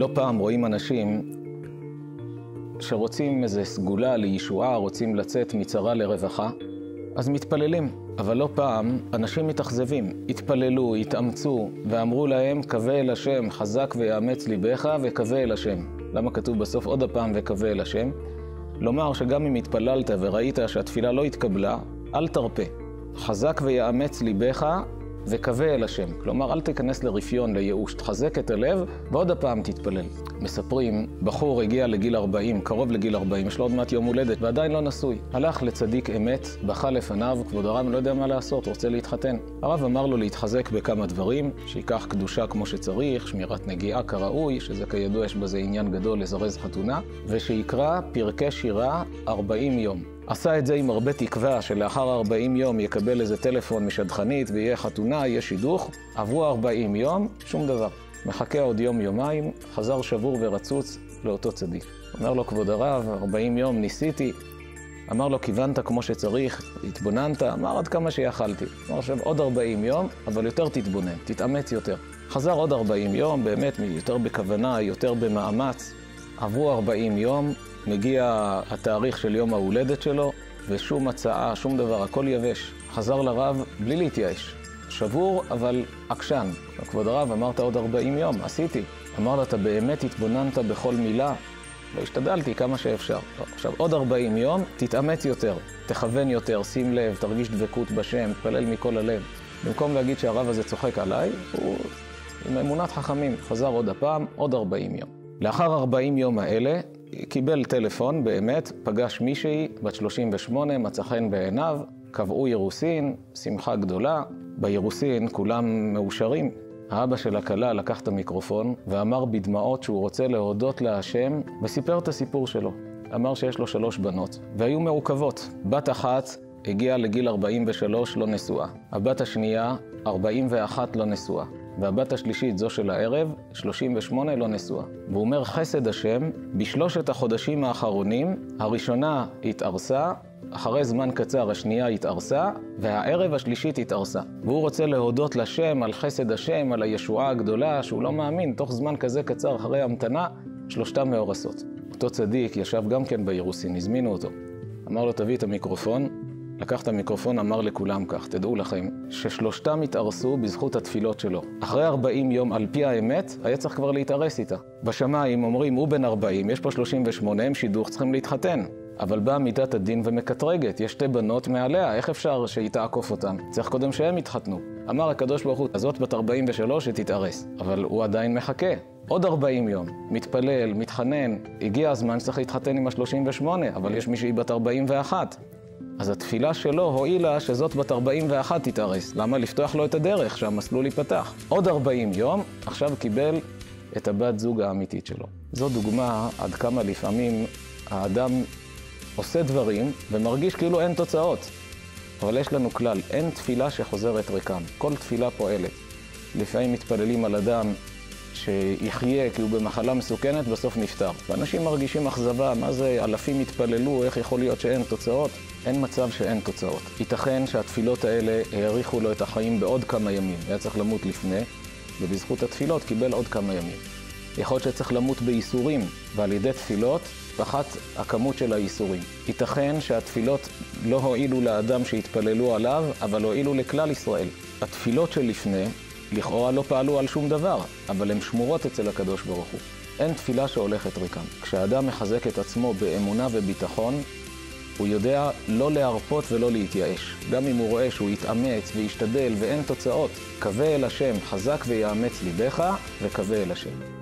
לא פעם רואים אנשים שרוצים איזו סגולה לישועה, רוצים לצאת מצרה לרווחה, אז מתפללים. אבל לא פעם אנשים מתאכזבים, התפללו, התאמצו, ואמרו להם, קווה אל השם, חזק ויאמץ ליבך וקווה אל השם. למה כתוב בסוף עוד הפעם וקווה אל השם? לומר שגם אם התפללת וראית שהתפילה לא התקבלה, אל תרפה. חזק ויאמץ ליבך וקווה אל השם. כלומר, אל תיכנס לרפיון, לייאוש, תחזק את הלב ועוד הפעם תתפלל. מספרים, בחור הגיע לגיל 40, קרוב לגיל 40, יש לו עוד מעט יום הולדת ועדיין לא נשוי. הלך לצדיק אמת, בכה לפניו, כבוד הרב לא יודע מה לעשות, רוצה להתחתן. הרב אמר לו להתחזק בכמה דברים, שיקח קדושה כמו שצריך, שמירת נגיעה כראוי, שזה כידוע יש בזה עניין גדול לזרז חתונה, ושיקרא פרקי שירה 40 יום. עשה את זה עם הרבה תקווה שלאחר 40 יום יקבל איזה טלפון משדכנית ויהיה חתונה, יהיה שידוך. עברו 40 יום, שום דבר. מחכה עוד יום-יומיים, חזר שבור ורצוץ לאותו צדיק. אומר לו, כבוד הרב, 40 יום ניסיתי. אמר לו, כיוונת כמו שצריך, התבוננת, אמר עד כמה שיכלתי. אמר עכשיו עוד 40 יום, אבל יותר תתבונן, תתאמץ יותר. חזר עוד 40 יום, באמת יותר בכוונה, יותר במאמץ. עברו 40 יום, מגיע התאריך של יום ההולדת שלו, ושום הצעה, שום דבר, הכל יבש. חזר לרב בלי להתייאש. שבור, אבל עקשן. כבוד הרב, אמרת עוד 40 יום, עשיתי. אמר לו, אתה באמת התבוננת בכל מילה? לא השתדלתי כמה שאפשר. עכשיו, עוד 40 יום, תתאמץ יותר, תכוון יותר, שים לב, תרגיש דבקות בשם, תפלל מכל הלב. במקום להגיד שהרב הזה צוחק עליי, הוא עם אמונת חכמים. חזר עוד הפעם, עוד 40 יום. לאחר 40 יום האלה, קיבל טלפון באמת, פגש מישהי, בת 38, מצא חן בעיניו, קבעו אירוסין, שמחה גדולה. באירוסין כולם מאושרים. האבא של הכלה לקח את המיקרופון ואמר בדמעות שהוא רוצה להודות להשם, וסיפר את הסיפור שלו. אמר שיש לו 3 בנות, והיו מעוכבות. בת אחת הגיעה לגיל 43, לא נשואה. הבת השנייה, 41, לא נשואה. והבת השלישית, זו של הערב, 38, לא נשואה. והוא אומר, חסד השם, ב3 החודשים האחרונים, הראשונה התארסה, אחרי זמן קצר השנייה התארסה, והערב השלישית התארסה. והוא רוצה להודות לשם על חסד השם, על הישועה הגדולה, שהוא לא מאמין, תוך זמן כזה קצר אחרי המתנה, 3 מאורסות. אותו צדיק ישב גם כן באירוסין, הזמינו אותו. אמר לו, תביא את המיקרופון. לקח את המיקרופון, אמר לכולם כך, תדעו לכם, ש3 התארסו בזכות התפילות שלו. אחרי 40 יום, על פי האמת, היה צריך כבר להתארס איתה. בשמיים אומרים, הוא בן 40, יש פה 38, הם שידוך, צריכים להתחתן. אבל באה מידת הדין ומקטרגת, יש 2 בנות מעליה, איך אפשר שהיא תעקוף אותם? צריך קודם שהם יתחתנו. אמר הקדוש ברוך הוא, הזאת בת 43 שתתארס. אבל הוא עדיין מחכה. עוד 40 יום, מתפלל, מתחנן, הגיע הזמן שצריך להתחתן עם ה38, אבל יש מישהי בת 41. אז התפילה שלו הועילה שזאת בת 41 תתארס. למה? לפתוח לו את הדרך, שהמסלול ייפתח. עוד 40 יום, עכשיו קיבל את הבת זוג האמיתית שלו. זו דוגמה עד כמה לפעמים האדם עושה דברים ומרגיש כאילו אין תוצאות. אבל יש לנו כלל, אין תפילה שחוזרת ריקם. כל תפילה פועלת. לפעמים מתפללים על אדם שיחיה כי הוא במחלה מסוכנת, בסוף נפטר. ואנשים מרגישים אכזבה, מה זה, אלפים התפללו, איך יכול להיות שאין תוצאות? אין מצב שאין תוצאות. ייתכן שהתפילות האלה האריכו לו את החיים בעוד כמה ימים. היה צריך למות לפני, ובזכות התפילות קיבל עוד כמה ימים. יכול להיות שצריך למות בייסורים, ועל ידי תפילות פחת הכמות של הייסורים. ייתכן שהתפילות לא הועילו לאדם שהתפללו עליו, אבל הועילו לכלל ישראל. התפילות שלפני, לכאורה לא פעלו על שום דבר, אבל הן שמורות אצל הקדוש ברוך הוא. אין תפילה שהולכת ריקם. כשהאדם מחזק את עצמו באמונה וביטחון, הוא יודע לא להרפות ולא להתייאש. גם אם הוא רואה שהוא יתאמץ וישתדל ואין תוצאות, קווה אל השם, חזק ויאמץ ליבך וקווה אל השם.